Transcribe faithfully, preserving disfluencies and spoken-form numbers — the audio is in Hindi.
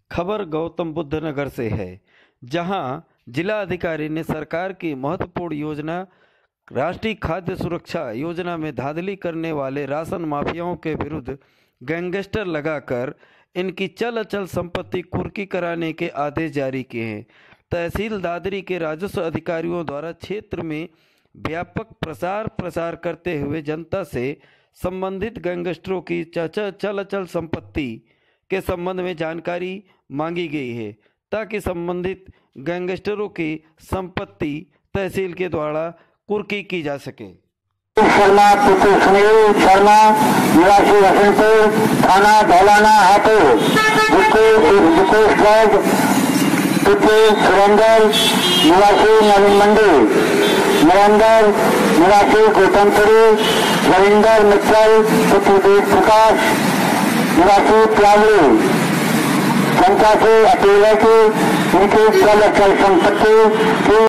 खबर गौतम बुद्ध नगर से है, जहां जिला अधिकारी ने सरकार की महत्वपूर्ण योजना राष्ट्रीय खाद्य सुरक्षा योजना में धांधली करने वाले राशन माफियाओं के विरुद्ध गैंगस्टर लगाकर इनकी चल अचल संपत्ति कुर्की कराने के आदेश जारी किए हैं। तहसील दादरी के राजस्व अधिकारियों द्वारा क्षेत्र में व्यापक प्रसार प्रसार करते हुए जनता से संबंधित गैंगस्टरों की चल अचल संपत्ति के संबंध में जानकारी मांगी गई है, ताकि संबंधित गैंगस्टरों की संपत्ति तहसील के द्वारा कुर्की की जा सके। शर्मा पुत्र सुनील शर्मा निवासी हसनपुर थाना धौलाना हाथों, जिसको विशेष ड्राइव पुत्र सुरेंद्र निवासी नवीन मंडी, नरेंद्र निवासी गौतमपुरी, रविंदर मित्तल पुत्र देव प्रकाश निवासी प्यावली। जनता से अपील है कि उनकी चल अचल संपत्ति की